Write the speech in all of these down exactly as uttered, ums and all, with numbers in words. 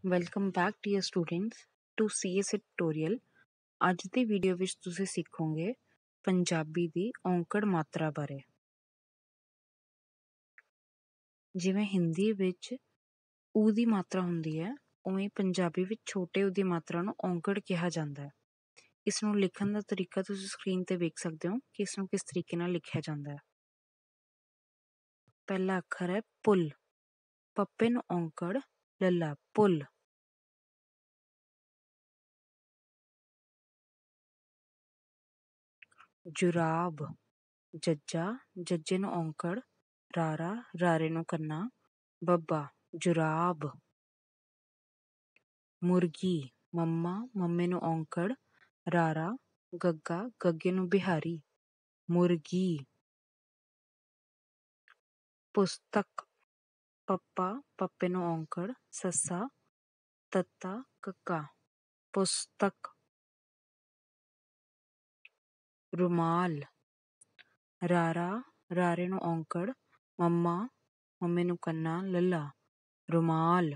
Welcome back dear students to C S tutorial. ਅੱਜ ਦੀ video ਵਿੱਚ ਤੁਸੀਂ ਸਿੱਖੋਗੇ ਪੰਜਾਬੀ ਦੀ ਔਂਕੜ ਮਾਤਰਾ ਬਾਰੇ। ਜਿਵੇਂ ਹਿੰਦੀ ਵਿੱਚ ਊ ਦੀ ਮਾਤਰਾ ਹੁੰਦੀ ਹੈ, ਉਵੇਂ ਪੰਜਾਬੀ ਵਿੱਚ ਛੋਟੇ ਊ ਦੀ ਮਾਤਰਾ ਨੂੰ ਔਂਕੜ ਕਿਹਾ ਜਾਂਦਾ ਹੈ। ਇਸ ਨੂੰ ਲਿਖਣ ਦਾ ਤਰੀਕਾ ਤੁਸੀਂ ਸਕਰੀਨ ਤੇ ਵੇਖ ਸਕਦੇ ਹੋ ਕਿ ਇਸ ਨੂੰ ਕਿਸ ਤਰੀਕੇ ਨਾਲ ਲਿਖਿਆ ਜਾਂਦਾ ਹੈ। ਪਹਿਲਾ ਅੱਖਰ ਹੈ ਪੁੱਲ, ਪੱਪੇ ਨੂੰ ਔਂਕੜ ਲੱਲਾ ਪੁੱਲ। ਜੁਰਾਬ, ਜੱਜਾ, ਜੱਜੇ ਨੂੰ ਔਂਕੜ ਰਾਰਾ, ਰਾਰੇ ਨੂੰ ਕੰਨਾ ਬੱਬਾ ਜੁਰਾਬ। ਮੁਰਗੀ, ਮੰਮਾ, ਮੰਮੇ ਨੂੰ ਔਂਕੜ ਰਾਰਾ, ਗੱਗਾ, ਗੱਗੇ ਨੂੰ ਬਿਹਾਰੀ ਮੁਰਗੀ। ਪੁਸਤਕ, ਪੱਪਾ, ਪੱਪੇ ਨੂੰ ਔਂਕੜ ਸੱਸਾ, ਤੱਤਾ, ਕੱਕਾ ਪੁਸਤਕ। ਰੁਮਾਲ, ਰਾਰਾ, ਰਾਰੇ ਨੂੰ ਔਂਕੜ ਮੰਮਾ, ਮੰਮੇ ਨੂੰ ਕੰਨਾ ਲੱਲਾ ਰੁਮਾਲ।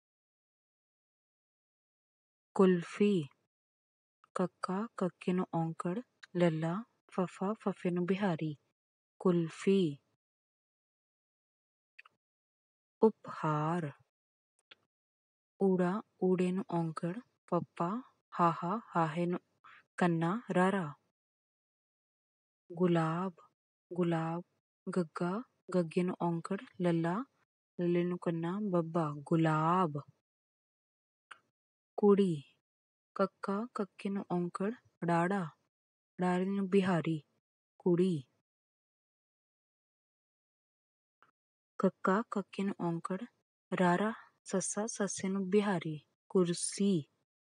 ਕੁਲਫੀ, ਕੱਕਾ, ਕੱਕੇ ਨੂੰ ਔਂਕੜ ਲੱਲਾ, ਫੱਫਾ, ਫੱਫੇ ਨੂੰ ਬਿਹਾਰੀ ਕੁਲਫੀ। ਉਪਹਾਰ, ਊੜਾ, ਊੜੇ ਨੂੰ ਔਂਕੜ ਪੱਪਾ, ਹਾਹਾ, ਹਾਹੇ ਨੂੰ ਕੰਨਾ ਰਾਰਾ ਗੁਲਾਬ, ਗੁਲਾਬ, ਗੱਗਾ, ਗੱਗੇ ਨੂੰ ਔਂਕੜ ਲੱਲਾ, ਲੱਲੇ ਨੂੰ ਕੰਨਾ ਬੱਬਾ ਗੁਲਾਬ। ਕੁੜੀ, ਕੱਕਾ, ਕੱਕੇ ਨੂੰ ਔਂਕੜ ਡਾੜਾ, ਡਾੜੇ ਨੂੰ ਬਿਹਾਰੀ ਕੁੜੀ। ਕੱਕਾ, ਕੱਕੇ ਨੂੰ ਔਂਕੜ ਰਾਰਾ, ਸੱਸਾ, ਸੱਸੇ ਨੂੰ ਬਿਹਾਰੀ ਕੁਰਸੀ।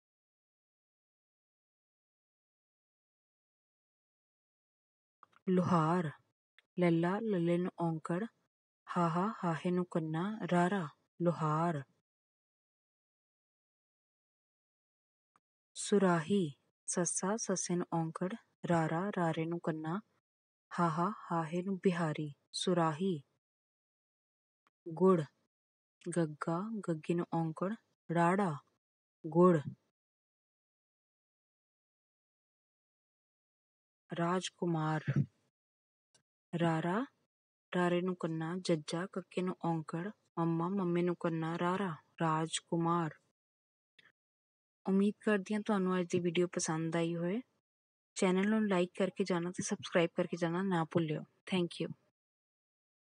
ਲੁਹਾਰ, ਲੱਲਾ, ਲੱਲੇ ਨੂੰ ਔਂਕੜ ਹਾਹਾ, ਹਾਹੇ ਨੂੰ ਕੰਨਾ ਰਾਰਾ ਲੁਹਾਰ। ਸੁਰਾਹੀ, ਸੱਸਾ, ਸੱਸੇ ਨੂੰ ਔਂਕੜ ਰਾਰਾ, ਰਾਰੇ ਨੂੰ ਕੰਨਾ ਹਾਹਾ, ਹਾਹੇ ਨੂੰ ਬਿਹਾਰੀ ਸੁਰਾਹੀ। ਗੁੜ, ਗੱਗਾ, ਗੱਗੇ ਨੂੰ ਔਂਕੜ ਰਾੜਾ ਗੁੜ। ਰਾਜਕੁਮਾਰ, ਰਾਰਾ, ਰਾਰੇ ਨੂੰ ਕੰਨਾ ਜੱਜਾ, ਕੱਕੇ ਨੂੰ ਔਂਕੜ ਮੰਮਾ, ਮੰਮੇ ਨੂੰ ਕੰਨਾ ਰਾਰਾ ਰਾਜਕੁਮਾਰ। ਉਮੀਦ ਕਰਦੀ ਹਾਂ ਤੁਹਾਨੂੰ ਅੱਜ ਦੀ ਵੀਡੀਓ ਪਸੰਦ ਆਈ ਹੋਏ। ਚੈਨਲ ਨੂੰ ਲਾਈਕ ਕਰਕੇ ਜਾਣਾ ਤੇ ਸਬਸਕ੍ਰਾਈਬ ਕਰਕੇ ਜਾਣਾ ਨਾ ਭੁੱਲਿਓ। Thank you.